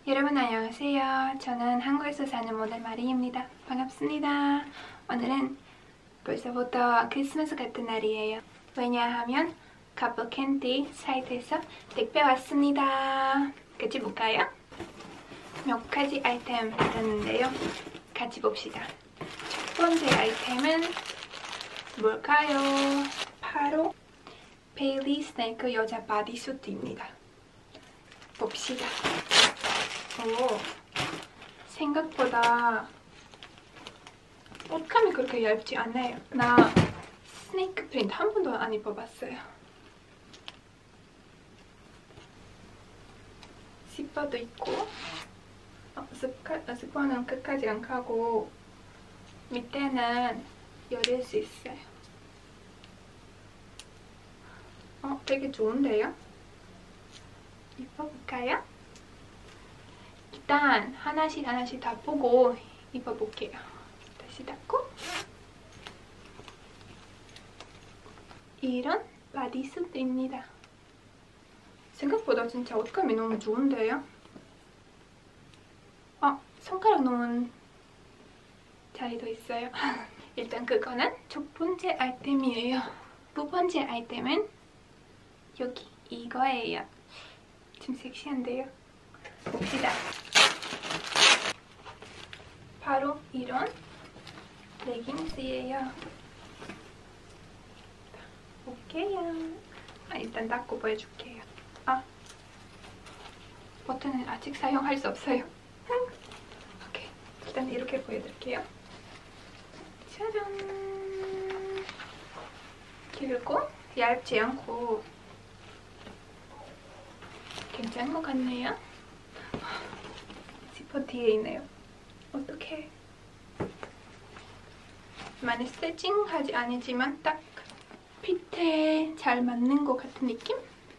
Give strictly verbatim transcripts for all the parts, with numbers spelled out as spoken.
여러분 안녕하세요. 저는 한국에서 사는 모델 마리입니다. 반갑습니다. 오늘은 벌써부터 크리스마스 같은 날이에요. 왜냐하면 커플 캔디 사이트에서 택배 왔습니다. 같이 볼까요? 몇 가지 아이템 받았는데요. 같이 봅시다. 첫 번째 아이템은 뭘까요? 바로 베일리 스네이크 여자 바디수트입니다. 봅시다. 오, 생각보다 옷감이 그렇게 얇지 않아요. 나 스네이크 프린트 한 번도 안 입어봤어요. 지퍼도 있고, 어, 스카, 스퍼는 끝까지 안 가고 밑에는 열릴 수 있어요. 어, 되게 좋은데요? 입어볼까요? 일단 하나씩 하나씩 다 보고 입어볼게요. 다시 닫고, 이런 바디수트입니다. 생각보다 진짜 옷감이 너무 좋은데요? 어, 손가락 놓은 자리도 있어요. 일단 그거는 첫 번째 아이템이에요. 두 번째 아이템은 여기 이거예요. 좀 섹시한데요? 봅시다. 바로 이런 레깅스예요. 볼게요. 아, 일단 닫고 보여줄게요. 아, 버튼은 아직 사용할 수 없어요. 오케이, 일단 이렇게 보여드릴게요. 짜잔! 길고 얇지 않고 괜찮은 것 같네요. 지퍼 뒤에 있네요. 어떡해. 많이 스트레칭하지 않지만 딱 핏에 잘 맞는 것 같은 느낌?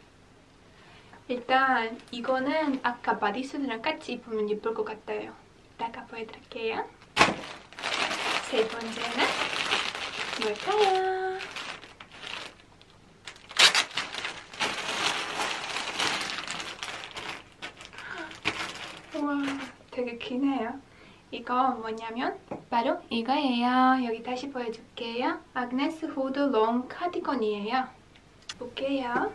일단 이거는 아까 바디수트랑 같이 입으면 예쁠 것 같아요. 이따가 보여드릴게요. 세 번째는 뭘까요? 우와, 되게 기네요. 이거 뭐냐면 바로 이거예요. 여기 다시 보여줄게요. 아그네스 후드 롱 카디건이에요. 볼게요.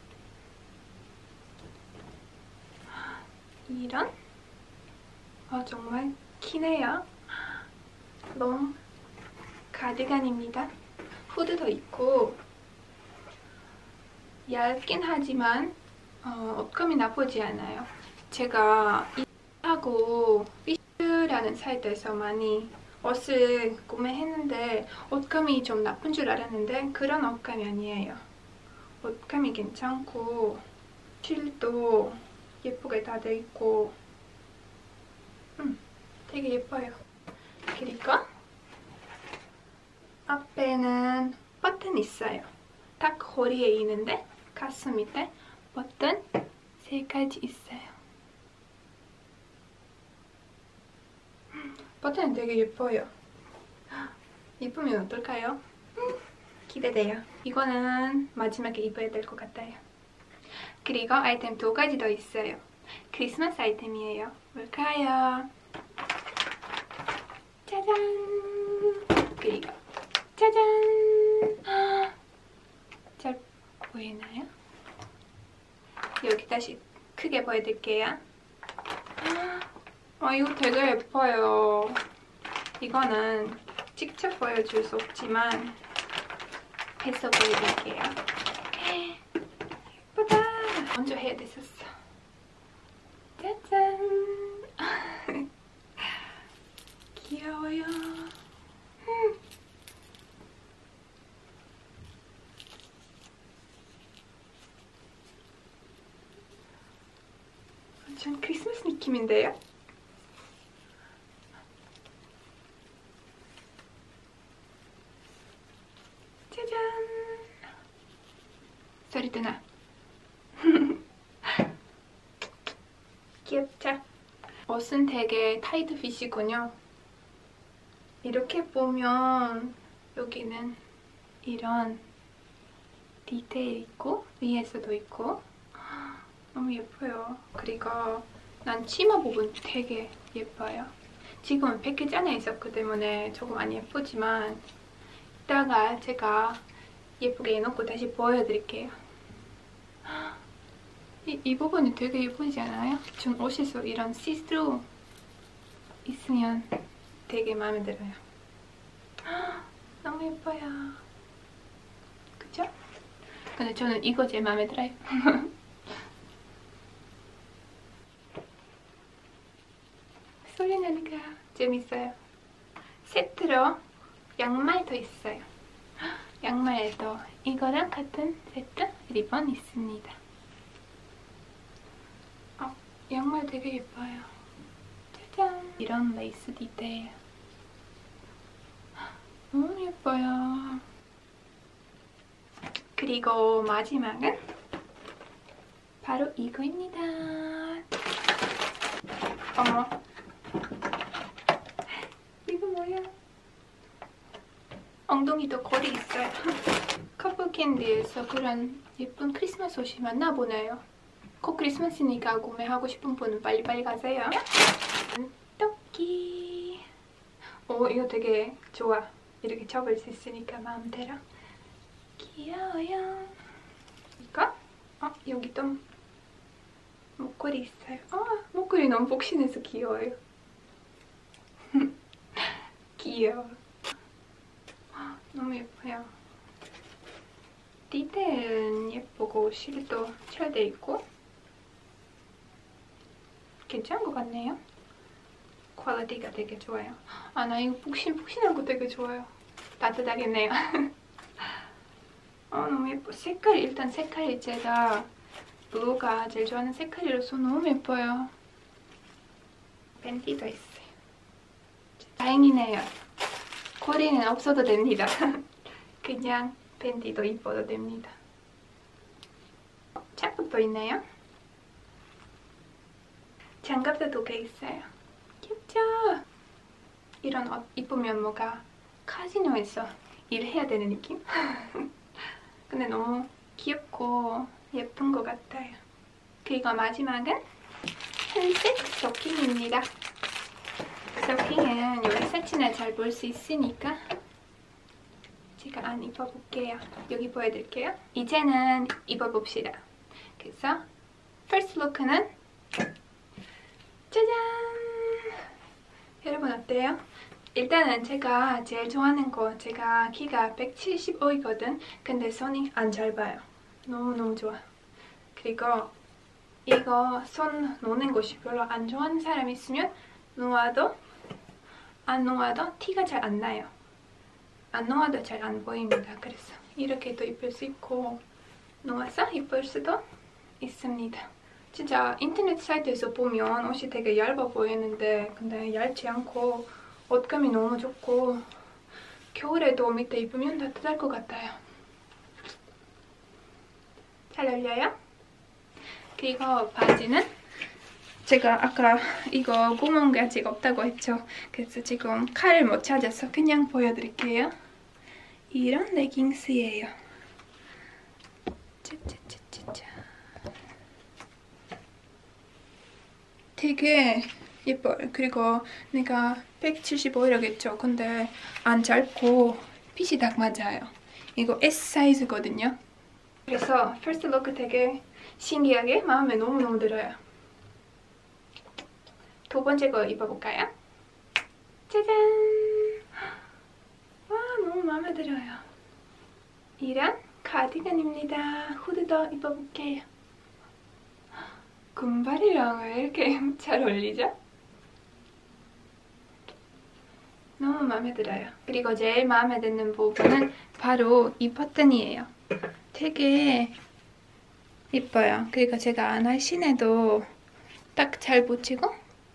이런, 어, 정말 기네요. 롱 카디건입니다. 후드도 있고 얇긴 하지만 어, 옷감이 나쁘지 않아요. 제가 하고 피쉬라는 사이트에서 많이 옷을 구매했는데 옷감이 좀 나쁜 줄 알았는데 그런 옷감이 아니에요. 옷감이 괜찮고 실도 예쁘게 다 돼 있고 음, 되게 예뻐요. 그리고 앞에는 버튼 있어요. 딱 허리에 있는데 가슴 밑에 버튼 세 가지 있어요. 버튼은 되게 예뻐요. 입으면 어떨까요? 기대돼요. 이거는 마지막에 입어야 될 것 같아요. 그리고 아이템 두 가지 더 있어요. 크리스마스 아이템이에요. 뭘까요? 짜잔! 그리고 짜잔! 잘 보이나요? 여기 다시 크게 보여드릴게요. 아, 이거 되게 예뻐요. 이거는 직접 보여줄 수 없지만 해서 보여드릴게요. 예쁘다. 먼저 해야 됐었어. 짜잔. 귀여워요. 완전 크리스마스 느낌인데요? 짜잔! 소리도 나. 귀엽죠? 옷은 되게 타이트 핏이군요. 이렇게 보면 여기는 이런 디테일 있고 위에서도 있고 너무 예뻐요. 그리고 난 치마 부분 되게 예뻐요. 지금은 패키지 안에 있었기 때문에 조금 안 예쁘지만 이따가 제가 예쁘게 해놓고 다시 보여드릴게요. 이, 이 부분이 되게 예쁘지 않아요? 전 옷에서 이런 시스루 있으면 되게 마음에 들어요. 너무 예뻐요. 그쵸? 근데 저는 이거 제일 마음에 들어요. 소리 나니까 재밌어요. 세트로 양말도 있어요. 양말에도 이거랑 같은 세트 리본 있습니다. 어, 양말 되게 예뻐요. 짜잔! 이런 레이스 디테일. 너무 예뻐요. 그리고 마지막은 바로 이거입니다. 어머. 이거 뭐야? 엉덩이도 골이 있어요. 커플 캔디에서 그런 예쁜 크리스마스 옷이 많나 보네요. 곧 크리스마스니까 구매하고 싶은 분은 빨리빨리 가세요. 토끼. 오, 이거 되게 좋아. 이렇게 접을 수 있으니까 마음대로. 귀여워요. 이거? 어, 여기 또 목걸이 있어요. 어, 목걸이 너무 복신해서 귀여워요. 귀여워. 너무 예뻐요. 디테일은 예쁘고 실도 잘 돼 있고 괜찮은 것 같네요. 퀄리티가 되게 좋아요. 아, 나 이거 푹신푹신한 거 되게 좋아요. 따뜻하겠네요. 어, 너무 예뻐. 색깔이 일단 색깔이 제가 블루가 제일 좋아하는 색깔이라서 너무 예뻐요. 팬티도 있어요. 다행이네요. 코디는 없어도 됩니다. 그냥 팬티도 입어도 됩니다. 장갑도 있네요. 장갑도 두 개 있어요. 귀엽죠? 이런 옷 입으면 뭔가 카지노에서 일해야 되는 느낌? 근데 너무 귀엽고 예쁜 것 같아요. 그리고 마지막은 흰색 스토킹입니다. 스토킹은 여기 사진을 잘 볼 수 있으니까 제가 안 입어볼게요. 여기 보여드릴게요. 이제는 입어봅시다. 그래서 first look는 짜잔! 여러분 어때요? 일단은 제가 제일 좋아하는 거, 제가 키가 백칠십오이거든. 근데 손이 안 짧아요. 너무너무 좋아. 그리고 이거 손 놓는 곳이 별로 안 좋아하는 사람 있으면 놓아도 안 놓아도 티가 잘 안 나요. 안 놓아도 잘 안 보입니다. 그래서 이렇게도 입을 수 있고 놓아서 입을 수도 있습니다. 진짜 인터넷 사이트에서 보면 옷이 되게 얇아 보이는데 근데 얇지 않고 옷감이 너무 좋고 겨울에도 밑에 입으면 따뜻할 것 같아요. 잘 어울려요? 그리고 바지는 제가 아까 이거 구멍이 아직 없다고 했죠. 그래서 지금 칼을 못 찾아서 그냥 보여드릴게요. 이런 레깅스예요. 짜짜짜짜짜. 되게 예뻐요. 그리고 내가 백칠십오이라고 했죠. 근데 안 짧고 핏이 딱 맞아요. 이거 에스 사이즈거든요. 그래서 first look 되게 신기하게 마음에 너무너무 들어요. 두 번째 거 입어볼까요? 짜잔! 와, 너무 마음에 들어요. 이런 카디건입니다. 후드도 입어볼게요. 금발이랑 왜 이렇게 잘 어울리죠? 너무 마음에 들어요. 그리고 제일 마음에 드는 부분은 바로 이 버튼이에요. 되게 예뻐요. 그리고 제가 날씬해도 딱 잘 붙이고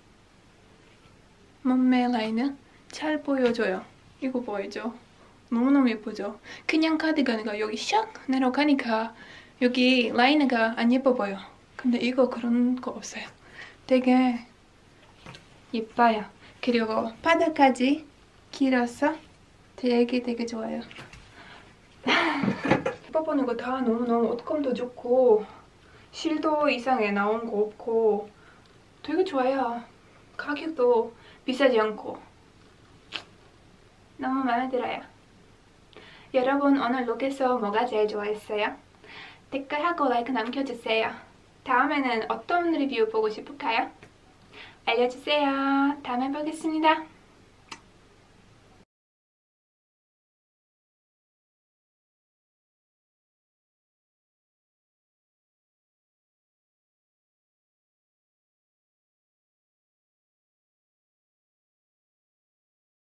몸매 라인은 잘 보여줘요. 이거 보이죠? 너무너무 예쁘죠? 그냥 카디건이가 여기 샥 내려가니까 여기 라인가 안 예뻐 보여. 근데 이거 그런 거 없어요. 되게 예뻐요. 그리고 바닥까지 길어서 되게 되게 좋아요. 입어보는 거 다 너무너무 옷감도 좋고 실도 이상에 나온 거 없고 되게 좋아요. 가격도 비싸지 않고 너무 마음에 들어요. 여러분 오늘 룩에서 뭐가 제일 좋아했어요? 댓글하고 라이크 남겨주세요. 다음에는 어떤 리뷰 보고 싶을까요? 알려주세요. 다음에 보겠습니다.